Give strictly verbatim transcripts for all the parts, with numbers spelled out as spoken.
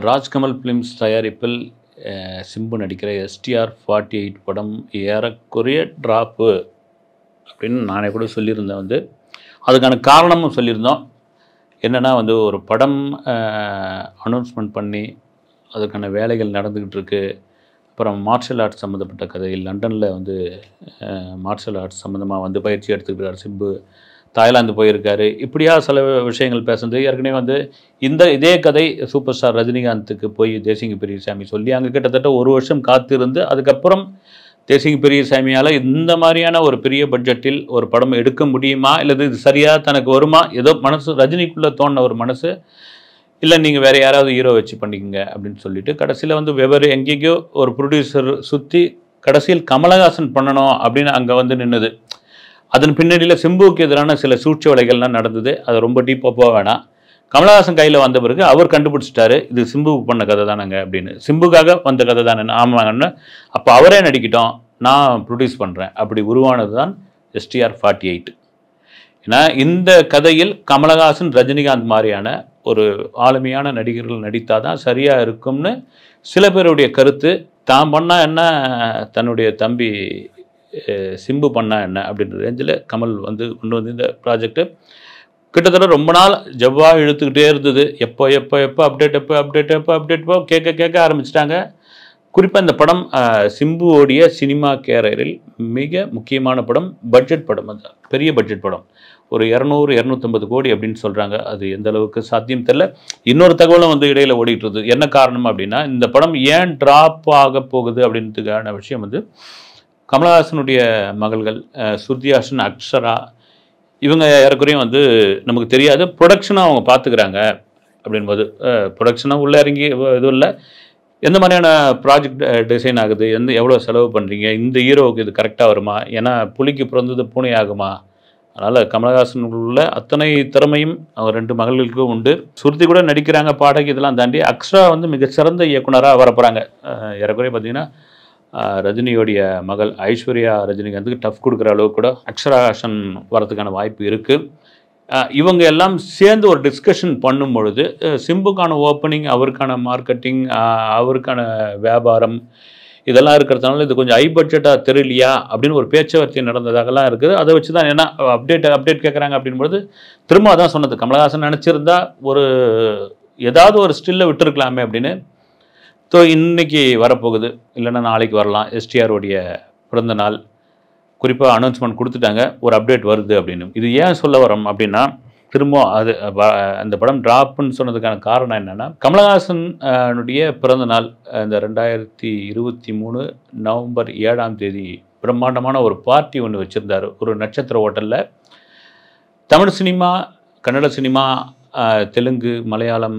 Rajkamal films தயாரிப்பில் சிம்பு நடிக்கிற STR forty eight படம் ஏறக்குறைய ட்ராப்பு அப்படின்னு நானே கூட சொல்லியிருந்தேன். வந்து அதுக்கான காரணமும் சொல்லியிருந்தோம். என்னென்னா வந்து ஒரு படம் அனௌன்ஸ்மெண்ட் பண்ணி அதுக்கான வேலைகள் நடந்துக்கிட்டு இருக்கு. அப்புறம் மார்ஷல் ஆர்ட்ஸ் சம்மந்தப்பட்ட கதை லண்டனில் வந்து மார்ஷல் ஆர்ட்ஸ் சம்மந்தமாக வந்து பயிற்சி எடுத்துக்கிட்டார் சிம்பு. தாய்லாந்து போயிருக்காரு. இப்படியா சில விஷயங்கள் பேசுனது. ஏற்கனவே வந்து இந்த இதே கதை சூப்பர் ஸ்டார் ரஜினிகாந்துக்கு போய் தேசிங்க பெரியசாமி சொல்லி அங்கே கிட்டத்தட்ட ஒரு வருஷம் காத்திருந்து அதுக்கப்புறம் தேசிங்க பெரியசாமியால் இந்த மாதிரியான ஒரு பெரிய பட்ஜெட்டில் ஒரு படம் எடுக்க முடியுமா, இல்லை இது சரியாக தனக்கு வருமா, ஏதோ மனசு ரஜினிக்குள்ளே தோணின ஒரு மனசு, இல்லை நீங்கள் வேறு யாராவது ஹீரோ வச்சு பண்ணிக்கங்க அப்படின்னு சொல்லிட்டு கடைசியில் வந்து வெவ்வேறு எங்கேயோ ஒரு ப்ரொடியூசர் சுற்றி கடைசியில் கமலஹாசன் பண்ணணும் அப்படின்னு அங்கே வந்து நின்றுது. அதன் பின்னணியில் சிம்புவுக்கு எதிரான சில சூழ்ச்சி வேலைகள்லாம் நடந்தது. அது ரொம்ப டீப்பாக போக வேணாம். கமலஹாசன் கையில் வந்த பிறகு அவர் கண்டுபிடிச்சிட்டாரு இது சிம்புவுக்கு பண்ண கதை தானேங்க அப்படின்னு. சிம்புக்காக வந்த கதை தானே ஆமாங்கன்னு. அப்போ அவரே நடிக்கிட்டோம், நான் ப்ரொடியூஸ் பண்ணுறேன். அப்படி உருவானது தான் எஸ்டிஆர் ஃபார்ட்டி எயிட். ஏன்னா இந்த கதையில் கமலஹாசன் ரஜினிகாந்த் மாதிரியான ஒரு ஆளுமையான நடிகர்கள் நடித்தால் தான் சரியாக இருக்கும்னு சில பேருடைய கருத்து. தான் பண்ணால் என்ன, தன்னுடைய தம்பி சிம்பு பண்ணா என்ன அப்படின்ற ரேஞ்சில் கமல் வந்து கொண்டு வந்து இந்த ப்ராஜெக்டு கிட்டத்தட்ட ரொம்ப நாள் ஜவ்வாக இழுத்துக்கிட்டே இருந்தது. எப்போ எப்போ எப்போ அப்டேட் எப்போ அப்டேட் எப்போ அப்டேட் எப்போ கேட்க கேட்க ஆரம்பிச்சிட்டாங்க. குறிப்பாக இந்த படம் சிம்புவோடைய சினிமா கேரியரில் மிக முக்கியமான படம், பட்ஜெட் படம். அந்த பெரிய பட்ஜெட் படம் ஒரு இரநூறு இரநூத்தம்பது கோடி அப்படின்னு சொல்கிறாங்க. அது எந்த அளவுக்கு சாத்தியம் தெரியல. இன்னொரு தகவலும் வந்து இடையில் ஓடிட்டு இருக்குது. என்ன காரணம் அப்படின்னா இந்த படம் ஏன் ட்ராப் ஆக போகுது அப்படின்றதுக்கான விஷயம் வந்து கமலஹாசனுடைய மகள்கள் ஸ்ருதி ஹாசன், அக்ஷரா இவங்க ஏறக்குறையும் வந்து நமக்கு தெரியாது. ப்ரொடக்ஷனாக அவங்க பார்த்துக்கிறாங்க அப்படின்போது ப்ரொடக்ஷனாக உள்ளே இறங்கி எதுவும் இல்லை. எந்த மாதிரியான ப்ராஜெக்ட் டிசைன் ஆகுது, எந்த எவ்வளோ செலவு பண்ணுறீங்க, இந்த ஹீரோவுக்கு இது கரெக்டாக வருமா, ஏன்னா புலிக்கு பிறந்தது பூனை ஆகுமா. அதனால் கமலஹாசன் உள்ள அத்தனை திறமையும் அவங்க ரெண்டு மகள்களுக்கும் உண்டு. ஸ்ருதி கூட நடிக்கிறாங்க, பாடகி இதெல்லாம் தாண்டி அக்ஷரா வந்து மிகச்சிறந்த இயக்குனராக வரப்போகிறாங்க. ஏறக்குறைய பார்த்திங்கன்னா ரஜினியோடைய மகள் ஐஸ்வர்யா ரஜினிகாந்துக்கு டஃப் கொடுக்குற அளவுக்கு கூட அக்ஷரா ஹாசன் வரதுக்கான வாய்ப்பு இருக்குது. இவங்க எல்லாம் சேர்ந்து ஒரு டிஸ்கஷன் பண்ணும் பொழுது சிம்புக்கான ஓப்பனிங், அவருக்கான மார்க்கெட்டிங், அவருக்கான வியாபாரம் இதெல்லாம் இருக்கிறதுனால இது கொஞ்சம் ஹை பட்ஜெட்டாக தெரியலையா அப்படின்னு ஒரு பேச்சுவார்த்தை நடந்ததாகலாம் இருக்குது. அதை வச்சு தான் ஏன்னா அப்டேட் அப்டேட் கேட்குறாங்க அப்படின்போது திரும்ப அதான் சொன்னது, கமலஹாசன் நினச்சிருந்தா ஒரு ஏதாவது ஒரு ஸ்டில்லை விட்டுருக்கலாமே அப்படின்னு. ஸோ இன்றைக்கி வரப்போகுது, இல்லைன்னா நாளைக்கு வரலாம். எஸ்டிஆருடைய பிறந்த நாள் குறிப்பாக அனௌன்ஸ்மெண்ட் கொடுத்துட்டாங்க, ஒரு அப்டேட் வருது அப்படின்னு. இது ஏன் சொல்ல வரோம் அப்படின்னா திரும்ப அது அந்த படம் ட்ராப்புன்னு சொன்னதுக்கான காரணம் என்னென்னா கமலஹாசனுடைய பிறந்த நாள் இந்த ரெண்டாயிரத்தி இருபத்தி மூணு நவம்பர் ஏழாம் தேதி பிரம்மாண்டமான ஒரு பார்ட்டி ஒன்று வச்சுருந்தார் ஒரு நட்சத்திர ஹோட்டலில். தமிழ் சினிமா, கன்னட சினிமா, தெலுங்கு, மலையாளம்,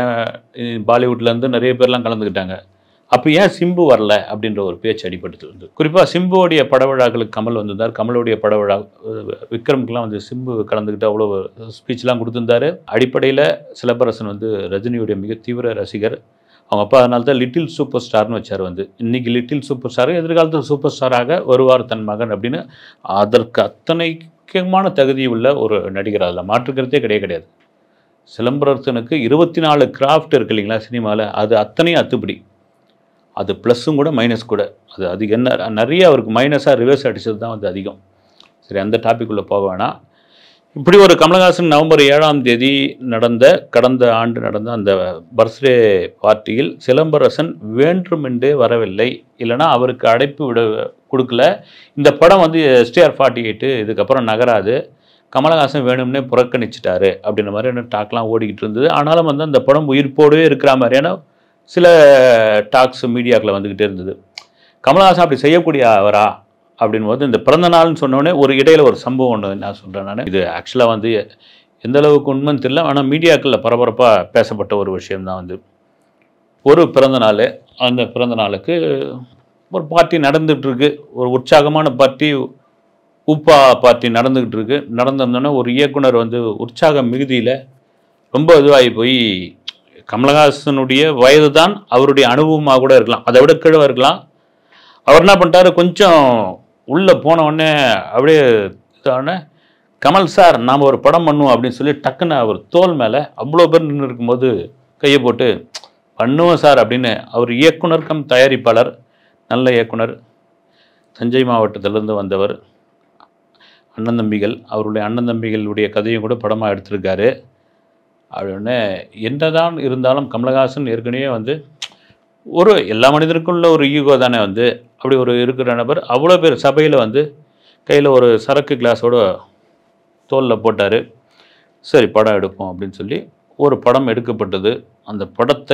ஏன் பாலிவுட்லேருந்து நிறைய பேர்லாம் கலந்துக்கிட்டாங்க. அப்போ ஏன் சிம்பு வரல அப்படின்ற ஒரு பேச்சு அடிபட்டு வந்து குறிப்பாக சிம்புவோடைய பட விழாக்களுக்கு கமல் வந்திருந்தார். கமலுடைய பட விழா விக்ரமுக்கெலாம் வந்து சிம்பு கலந்துக்கிட்டு அவ்வளோ ஸ்பீச்லாம் கொடுத்துருந்தாரு. அடிப்படையில் சிலம்பரசன் வந்து ரஜினியுடைய மிக தீவிர ரசிகர். அவங்க அப்பா அதனால தான் லிட்டில் சூப்பர் ஸ்டார்னு வச்சார். வந்து இன்றைக்கி லிட்டில் சூப்பர் ஸ்டார், எதிர்காலத்தில் சூப்பர் ஸ்டாராக வருவார் தன் மகன் அப்படின்னு. அதற்கு அத்தனை முக்கியமான தகுதி உள்ள ஒரு நடிகர், அதில் மாற்றுக்கிறதே கிடையாது கிடையாது சிலம்பரசனுக்கு இருபத்தி நாலு கிராஃப்ட் இருக்குது இல்லைங்களா சினிமாவில், அது அத்தனையும் அத்துப்படி. அது ப்ளஸ்ஸும் கூட மைனஸ் கூட. அது அதிகம் என்ன நிறைய அவருக்கு மைனஸாக ரிவர்ஸ் அடித்தது தான் வந்து அதிகம். சரி, அந்த டாபிக் உள்ள போக வேணாம். இப்படி ஒரு கமலஹாசன் நவம்பர் ஏழாம் தேதி நடந்த கடந்த ஆண்டு நடந்த அந்த பர்த்டே பார்ட்டியில் சிலம்பரசன் வேண்டுமென்றே வரவில்லை, இல்லைனா அவருக்கு அழைப்பு விட கொடுக்கல. இந்த படம் வந்து எஸ்டிஆர் ஃபார்ட்டி எயிட்டு இதுக்கப்புறம் நகராது, கமலஹாசன் வேணும்னே புறக்கணிச்சிட்டாரு அப்படின்ற மாதிரியான டாக்லாம் ஓடிக்கிட்டு இருந்தது. ஆனாலும் வந்து அந்த படம் உயிர்ப்போடவே இருக்கிற மாதிரியான சில டாக்ஸ் மீடியாக்களை வந்துக்கிட்டே இருந்தது. கமலஹாசன் அப்படி செய்யக்கூடிய அவரா அப்படின்போது இந்த பிறந்த நாள்னு சொன்னோடனே ஒரு இடையில் ஒரு சம்பவம் ஒன்று நான் சொல்கிறேன். நான் இது ஆக்சுவலாக வந்து எந்த அளவுக்கு உண்மைன்னு தெரியல, ஆனால் மீடியாக்களில் பரபரப்பாக பேசப்பட்ட ஒரு விஷயம்தான். வந்து ஒரு பிறந்த நாள், அந்த பிறந்த நாளுக்கு ஒரு பார்ட்டி நடந்துகிட்ருக்கு, ஒரு உற்சாகமான பார்ட்டி, உப்பா பார்ட்டி நடந்துக்கிட்டு இருக்கு. நடந்திருந்தோன்னே ஒரு இயக்குனர் வந்து உற்சாக மிகுதியில் ரொம்ப இதுவாகி போய் கமலஹாசனுடைய வயது தான், அவருடைய அனுபவமாக கூட இருக்கலாம், அதை விட கீழே இருக்கலாம். அவர் என்ன பண்ணிட்டாரு, கொஞ்சம் உள்ளே போனவுடனே அப்படியே இதான கமல் சார் நாம் ஒரு படம் பண்ணுவோம் அப்படின்னு சொல்லி டக்குன்னு அவர் தோல் மேலே அவ்வளோ பேர் நின்று இருக்கும்போது கையை போட்டு பண்ணுவோம் சார் அப்படின்னு அவர் இயக்குனர் கம் தயாரிப்பாளர், நல்ல இயக்குனர், தஞ்சை மாவட்டத்திலிருந்து வந்தவர், அண்ணன் தம்பிகள், அவருடைய அண்ணன் தம்பிகளுடைய கதையும் கூட படமாக எடுத்திருக்காரு. அப்படின்னு என்னதான் இருந்தாலும் கமலஹாசன் ஏற்கனவே வந்து ஒரு எல்லா மனிதருக்குள்ள ஒரு ஈகோ தானே வந்து அப்படி ஒரு இருக்கிற நபர் அவ்வளோ பேர் சபையில் வந்து கையில் ஒரு சரக்கு கிளாஸோட தோலில் போட்டார். சரி படம் எடுப்போம் அப்படின்னு சொல்லி ஒரு படம் எடுக்கப்பட்டது. அந்த படத்தை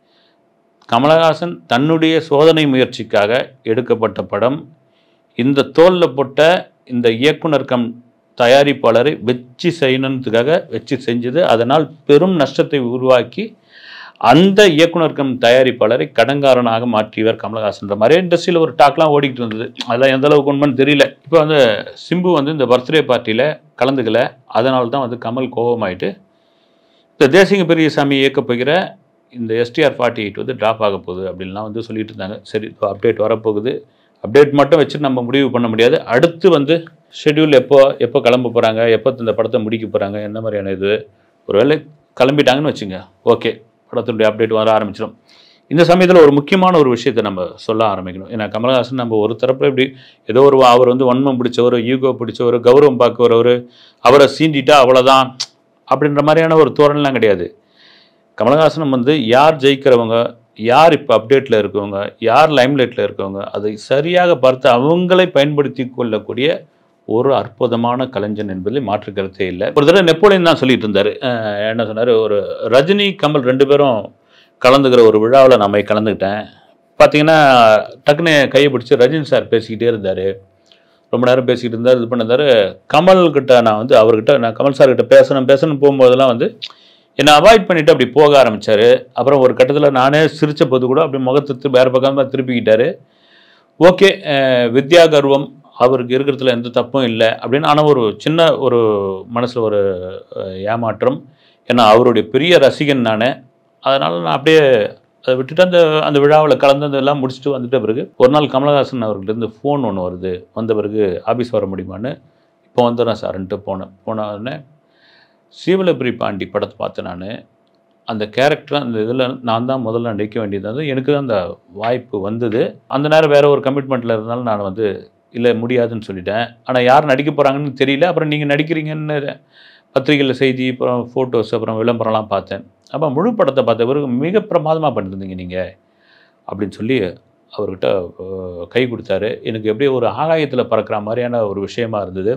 கமலஹாசன் தன்னுடைய சோதனை முயற்சிக்காக எடுக்கப்பட்ட படம். இந்த தோலில் போட்ட இந்த இயக்குனர் கம் தயாரிப்பாளரை வெச்சு செய்யணுன்றதுக்காக வச்சு செஞ்சது. அதனால் பெரும் நஷ்டத்தை உருவாக்கி அந்த இயக்குனர் கம் தயாரிப்பாளரை கடன்காரனாக மாற்றியவர் கமலஹாசன்ற மாதிரி இண்டஸ்ட்ரியில் ஒரு டாக்லாம் ஓடிக்கிட்டு இருந்தது. அதெல்லாம் எந்த அளவுக்கு உண்மைன்னு தெரியல. இப்போ வந்து சிம்பு வந்து இந்த பர்த்டே பார்ட்டியில் கலந்துக்கல. அதனால தான் வந்து கமல் கோபமாயிட்டு இந்த தேசிங்க பெரியசாமி இயக்க போகிற இந்த எஸ்டிஆர் ஃபார்ட்டி எயிட் வந்து ட்ராப் ஆக போகுது அப்படின்லாம் வந்து சொல்லிட்டு இருந்தாங்க. சரி இப்போ அப்டேட் வரப்போகுது. அப்டேட் மட்டும் வச்சுட்டு நம்ம முடிவு பண்ண முடியாது. அடுத்து வந்து ஷெட்யூல் எப்போ எப்போ கிளம்ப போகிறாங்க, எப்போ இந்த படத்தை முடிக்க போகிறாங்க, என்ன மாதிரியான இது, ஒருவேளை கிளம்பிட்டாங்கன்னு வச்சுங்க, ஓகே படத்தினுடைய அப்டேட் வர ஆரம்பிச்சிடும். இந்த சமயத்தில் ஒரு முக்கியமான ஒரு விஷயத்தை நம்ம சொல்ல ஆரம்பிக்கணும். ஏன்னா கமலஹாசன் நம்ம ஒரு தரப்பில் இப்படி ஏதோ ஒரு அவர் வந்து வன்மம் பிடிச்சவர், ஈகோ பிடிச்சவர், கௌரவம் பார்க்குறவர், அவரை சீண்டிட்டா அவ்வளோதான் அப்படின்ற மாதிரியான ஒரு தோரணைலாம் கிடையாது. கமலஹாசன் வந்து யார் ஜெயிக்கிறவங்க, யார் இப்போ அப்டேட்டில் இருக்கவங்க, யார் லைம்லைட்டில் இருக்கவங்க, அதை சரியாக பார்த்து அவங்களை பயன்படுத்தி கொள்ளக்கூடிய ஒரு அற்புதமான கலைஞன் என்பதில் மாற்று கருத்தே இல்லை. ஒரு தடவை நெப்போலியன் தான் சொல்லிட்டு இருந்தார். என்ன சொன்னார், ஒரு ரஜினி கமல் ரெண்டு பேரும் கலந்துக்கிற ஒரு விழாவில் நான் போய் கலந்துக்கிட்டேன். பார்த்தீங்கன்னா டக்குன்னு கையை பிடிச்சி ரஜினி சார் பேசிக்கிட்டே இருந்தார். ரொம்ப நேரம் பேசிக்கிட்டு இருந்தார், இது பண்ணிருந்தார். கமல்கிட்ட நான் வந்து அவர்கிட்ட நான் கமல் சார்கிட்ட பேசணும் பேசணும் போகும்போதெல்லாம் வந்து என்னை அவாய்ட் பண்ணிவிட்டு அப்படி போக ஆரம்பித்தார். அப்புறம் ஒரு கட்டத்தில் நானே சிரித்த போது கூட அப்படி முகத்தை வேறு பக்கமாக திருப்பிக்கிட்டார். ஓகே வித்யா கர்வம் அவருக்கு இருக்கிறதுல எந்த தப்பும் இல்லை அப்படின்னு. ஆனால் ஒரு சின்ன ஒரு மனசில் ஒரு ஏமாற்றம். ஏன்னா அவருடைய பெரிய ரசிகன் நான். அதனால் நான் அப்படியே அதை விட்டுட்டு அந்த அந்த விழாவில் கலந்ததெல்லாம் முடிச்சுட்டு வந்துட்ட பிறகு ஒரு நாள் கமலஹாசன் அவர்கிட்டருந்து ஃபோன் ஒன்று வருது. வந்த பிறகு ஆஃபீஸ் வர முடியுமான்னு, இப்போ வந்துடுறேன் சார்ன்ட்டு போனேன். போன உடனே சீவலபுரி பாண்டி படத்தை பார்த்தேன் நான். அந்த கேரக்டர் அந்த இதில் நான் தான் முதல்ல நடிக்க வேண்டியது. எனக்கு தான் அந்த வாய்ப்பு வந்தது. அந்த நேரம் வேறு ஒரு கமிட்மெண்ட்டில் இருந்தாலும் நான் வந்து இல்லை முடியாதுன்னு சொல்லிட்டேன். ஆனால் யார் நடிக்க போகிறாங்கன்னு தெரியல. அப்புறம் நீங்கள் நடிக்கிறீங்கன்னு பத்திரிகையில் செய்தி, அப்புறம் ஃபோட்டோஸ், அப்புறம் விளம்பரம்லாம் பார்த்தேன். அப்போ முழு படத்தை பார்த்த பிறகு மிக பிரமாதமாக பண்ணியிருந்தீங்க நீங்கள் அப்படின்னு சொல்லி அவர்கிட்ட கை கொடுத்தாரு. எனக்கு எப்படியே ஒரு ஆகாயத்தில் பறக்கிற மாதிரியான ஒரு விஷயமா இருந்தது.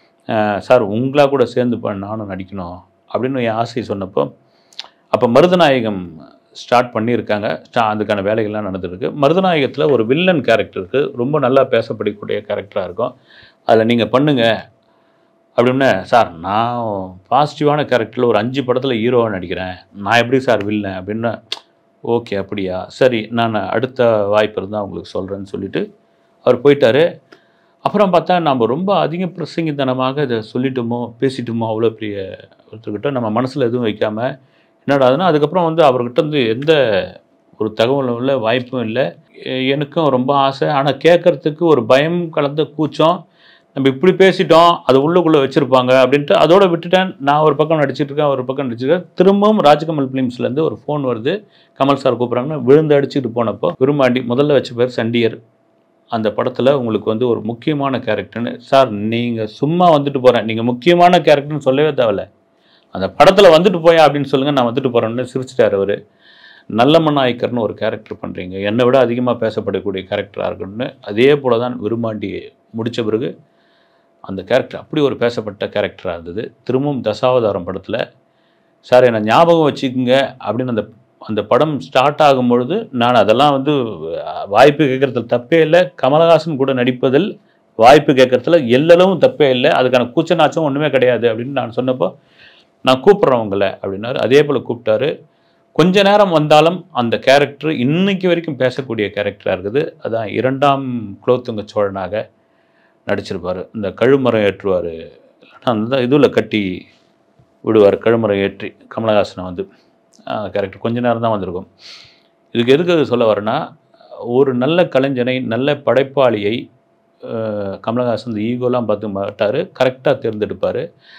சார் உங்களாக கூட சேர்ந்து நானும் நடிக்கணும் அப்படின்னு என் ஆசை சொன்னப்போ, அப்போ மருதநாயகம் ஸ்டார்ட் பண்ணியிருக்காங்க. ஸ்டா அதுக்கான வேலைகள்லாம் நடந்துருக்கு. மருதநாயகத்தில் ஒரு வில்லன் கேரக்டருக்கு ரொம்ப நல்லா பேசப்படக்கூடிய கேரக்டராக இருக்கும். அதில் நீங்கள் பண்ணுங்கள் அப்படின்னா, சார் நான் பாசிட்டிவான கேரக்டரில் ஒரு அஞ்சு படத்தில் ஹீரோவாக நடிக்கிறேன், நான் எப்படி சார் வில்லன் அப்படின்னா, ஓகே அப்படியா, சரி நான் அடுத்த வாய்ப்பு இருந்தால் உங்களுக்கு சொல்கிறேன்னு சொல்லிவிட்டு அவர் போயிட்டார். அப்புறம் பார்த்தா நம்ம ரொம்ப அதிக பிரசங்கித்தனமாக இதை சொல்லிட்டோமோ பேசிட்டோமோ அவ்வளோ பெரிய ஒருத்தர்கிட்ட நம்ம மனசில் எதுவும் வைக்காமல் என்னடாதுன்னா, அதுக்கப்புறம் வந்து அவர்கிட்ட வந்து எந்த ஒரு தகவலும் இல்லை, வாய்ப்பும் இல்லை. எனக்கும் ரொம்ப ஆசை, ஆனால் கேட்குறதுக்கு ஒரு பயம் கலந்த கூச்சம். நம்ம இப்படி பேசிட்டோம், அது உள்ளுக்குள்ளே வச்சுருப்பாங்க அப்படின்ட்டு அதோட விட்டுட்டேன். நான் ஒரு பக்கம் நடிச்சிட்டு இருக்கேன், ஒரு பக்கம் நடிச்சிருக்கேன். திரும்பவும் ராஜ்கமல் ஃபிலிம்ஸ்லேருந்து ஒரு ஃபோன் வருது, கமல் சார் கூப்பிட்றாங்கன்னு விழுந்து அடிச்சுட்டு போனப்போ, விரும்பாண்டி முதல்ல வச்ச பேர் சண்டியர். அந்த படத்தில் உங்களுக்கு வந்து ஒரு முக்கியமான கேரக்டர்னு. சார் நீங்கள் சும்மா வந்துட்டு போகிறேன், நீங்கள் முக்கியமான கேரக்டர்னு சொல்லவே தேவையில்ல, அந்த படத்தில் வந்துட்டு போயா அப்படின்னு சொல்லுங்கள், நான் வந்துட்டு போகிறேன்னு சிரிச்சிட்டார் அவர். நல்லமநாயக்கர்னு ஒரு கேரக்டர் பண்ணுறீங்க, என்னை விட அதிகமாக பேசப்படக்கூடிய கேரக்டராக இருக்குன்னு. அதே போல் தான் விரும்பாண்டி முடித்த பிறகு அந்த கேரக்டர் அப்படி ஒரு பேசப்பட்ட கேரக்டராக இருந்தது. திரும்பவும் தசாவதாரம் படத்தில் சார் என்னை ஞாபகம் வச்சுக்கோங்க அப்படின்னு அந்த அந்த படம் ஸ்டார்ட் ஆகும்பொழுது நான் அதெல்லாம் வந்து வாய்ப்பு கேட்குறதுல தப்பே இல்லை, கமலஹாசன் கூட நடிப்பதில் வாய்ப்பு கேட்குறதுல எல்லளவும் தப்பே இல்லை, அதுக்கான கூச்சநாச்சம் ஒன்றுமே கிடையாது அப்படின்னு நான் சொன்னப்போ, நான் கூப்பிட்றேன் உங்களை அப்படின்னாரு. அதே போல் கூப்பிட்டாரு. கொஞ்ச நேரம் வந்தாலும் அந்த கேரக்டர் இன்னைக்கு வரைக்கும் பேசக்கூடிய கேரக்டராக இருக்குது. அதான் இரண்டாம் குலோத்துங்க சோழனாக நடிச்சிருப்பார். இந்த கழுமரம் ஏற்றுவார், அந்த இதில் கட்டி விடுவார், கழுமரம் ஏற்றி கமலஹாசனை வந்து கேரக்டர் கொஞ்ச நேரம் தான் வந்திருக்கும். இதுக்கு எதுக்கு அது சொல்ல வரேன்னா, ஒரு நல்ல கலைஞனை, நல்ல படைப்பாளியை கமலஹாசன் இந்த ஈகோலாம் பார்த்து மாட்டார், கரெக்டாக தேர்ந்தெடுப்பார்.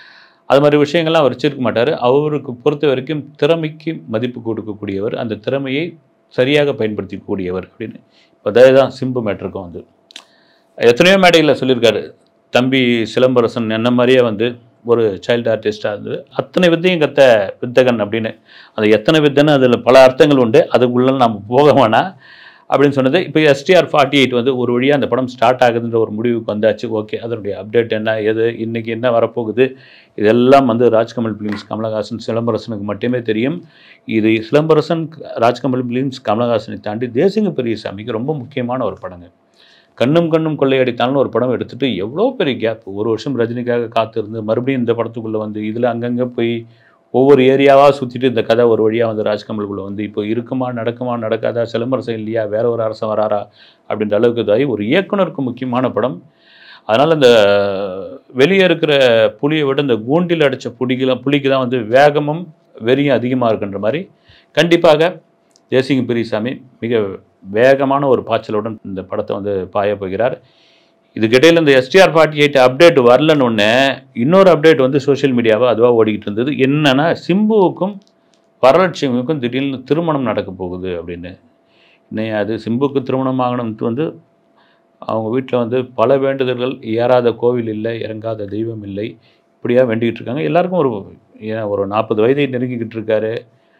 அது மாதிரி விஷயங்கள்லாம் அவர் வச்சிருக்க மாட்டார். அவருக்கு பொறுத்த வரைக்கும் திறமைக்கு மதிப்பு கொடுக்கக்கூடியவர், அந்த திறமையை சரியாக பயன்படுத்திக்கூடியவர் அப்படின்னு. இப்போ அதே தான் சிம்பு மேட்டருக்கும் வந்து எத்தனையோ மேடைகளில் சொல்லியிருக்காரு. தம்பி சிலம்பரசன் என்ன மாதிரியே வந்து ஒரு சைல்டு ஆர்டிஸ்டாக இருந்தது, அத்தனை வித்தையும் கற்ற வித்தகன் அப்படின்னு. அது எத்தனை வித்தைன்னு அதில் பல அர்த்தங்கள் உண்டு, அதுக்குள்ள நம்ம போக வேணாம் அப்படின்னு சொன்னது. இப்போ எஸ்டிஆர் ஃபார்ட்டி எயிட் வந்து ஒரு வழியாக அந்த படம் ஸ்டார்ட் ஆகுதுன்ற ஒரு முடிவுக்கு வந்தாச்சு. ஓகே, அதனுடைய அப்டேட் என்ன, எது இன்றைக்கி என்ன வரப்போகுது, இதெல்லாம் வந்து ராஜ்கமல் ஃபிலிம்ஸ் கமலஹாசன் சிலம்பரசனுக்கு மட்டுமே தெரியும். இது சிலம்பரசன் ராஜ்கமல் ஃபிலிம்ஸ் கமலஹாசனை தாண்டி தேசிங்க பெரியசாமிக்கு ரொம்ப முக்கியமான ஒரு படங்க. கண்ணும் கண்ணும் கொள்ளையடித்தாலும் ஒரு படம் எடுத்துகிட்டு எவ்வளோ பெரிய கேப், ஒரு வருஷம் ரஜினிக்காக காத்திருந்து மறுபடியும் இந்த படத்துக்குள்ளே வந்து இதில் அங்கங்கே போய் ஒவ்வொரு ஏரியாவாக சுற்றிட்டு இந்த கதை ஒரு வழியாக வந்து ராஜ்கமலுக்குள்ளே வந்து இப்போ இருக்குமா நடக்குமா நடக்காதா, சிலம்பரசன் இல்லையா, வேற ஒரு அரசன் வராரா அப்படின்ற அளவுக்கு இதாகி ஒரு இயக்குனருக்கு முக்கியமான படம். அதனால் இந்த வெளியே இருக்கிற புலியை விட இந்த கூண்டில் அடித்த புலிக்கெலாம் புலிக்கு தான் வந்து வேகமும் வெறியும் அதிகமாக இருக்குன்ற மாதிரி கண்டிப்பாக தேசிங்க பெரியசாமி மிக வேகமான ஒரு பாய்ச்சலுடன் இந்த படத்தை வந்து பாய போகிறார். இதுக்கிடையில் இந்த எஸ்டிஆர் ஃபார்ட்டி எயிட் அப்டேட் வரலன்னு ஒன்று இன்னொரு அப்டேட் வந்து சோஷியல் மீடியாவை அதுவாக ஓடிக்கிட்டு இருந்தது. என்னென்னா சிம்புவுக்கும் வரலட்சுமிக்கும் திடீர்னு திருமணம் நடக்க போகுது அப்படின்னு. இன்னும் அது சிம்புக்கு திருமணம் ஆகணும்ட்டு வந்து அவங்க வீட்டில் வந்து பல வேண்டுதல்கள், ஏறாத கோவில் இல்லை, இறங்காத தெய்வம் இல்லை, இப்படியாக வேண்டிக்கிட்டு இருக்காங்க. எல்லாருக்கும் ஒரு ஏன் ஒரு நாற்பது வயதை நெருங்கிக்கிட்டு இருக்காரு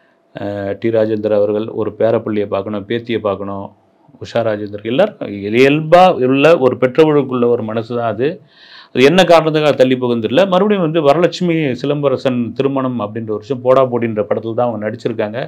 டி ராஜேந்தர் அவர்கள். ஒரு பேரப்பிள்ளையை பார்க்கணும், பேத்தியை பார்க்கணும், உஷா ராஜேந்தர், எல்லாருக்கும் இயல்பாக உள்ள ஒரு பெற்றவர்களுக்குள்ள ஒரு மனசு தான் அது. அது என்ன காரணத்துக்காக தள்ளி போகுதுன்னு தெரியல. மறுபடியும் வந்து வரலட்சுமி சிலம்பரசன் திருமணம் அப்படின்ற ஒரு விஷயம் போடா போடின்ற படத்தில் தான் அவங்க நடிச்சிருக்காங்க.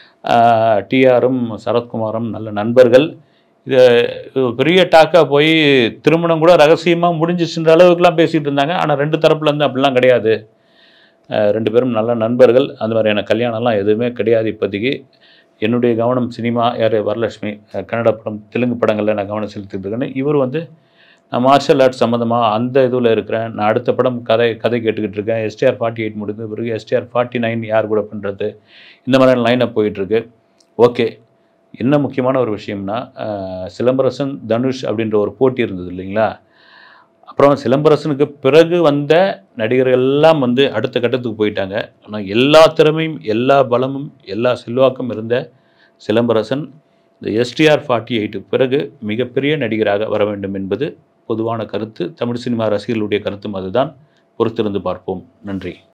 டிஆரும் சரத்குமாரும் நல்ல நண்பர்கள். இது பெரிய டாக்காக போய் திருமணம் கூட ரகசியமாக முடிஞ்சிச்சுன்ற அளவுக்குலாம் பேசிகிட்டு இருந்தாங்க. ஆனால் ரெண்டு தரப்புலேருந்து அப்படிலாம் கிடையாது. ரெண்டு பேரும் நல்ல நண்பர்கள். அந்த மாதிரியான கல்யாணம்லாம் எதுவுமே கிடையாது இப்போதைக்கு. என்னுடைய கவனம் சினிமா, யார் வரலட்சுமி கன்னட படம் தெலுங்கு படங்களில் நான் கவனம் செலுத்திட்டு இருக்கேன்னு. இவர் வந்து நான் மார்ஷல் ஆர்ட்ஸ் சம்மந்தமாக அந்த இதில் இருக்கிறேன், நான் அடுத்த படம் கதை கதை கேட்டுக்கிட்டு இருக்கேன். எஸ்டிஆர் ஃபார்ட்டி எயிட் முடிந்து பிறகு எஸ்டிஆர் ஃபார்ட்டி நைன் யார் கூட பண்ணுறது, இந்த மாதிரியான லைனப் போயிட்டுருக்கு. ஓகே, என்ன முக்கியமான ஒரு விஷயம்னா சிலம்பரசன் தனுஷ் அப்படின்ற ஒரு போட்டி இருந்தது இல்லைங்களா. அப்புறம் சிலம்பரசனுக்கு பிறகு வந்த நடிகர்கள் எல்லாம் வந்து அடுத்த கட்டத்துக்கு போயிட்டாங்க. ஆனால் எல்லா திறமையும் எல்லா பலமும் எல்லா செல்வாக்கும் இருந்த சிலம்பரசன் இந்த எஸ்டிஆர் ஃபார்ட்டி எயிட்டு பிறகு மிகப்பெரிய நடிகராக வர வேண்டும் என்பது பொதுவான கருத்து. தமிழ் சினிமா ரசிகர்களுடைய கருத்தும் அதுதான். பொறுத்திருந்து பார்ப்போம். நன்றி.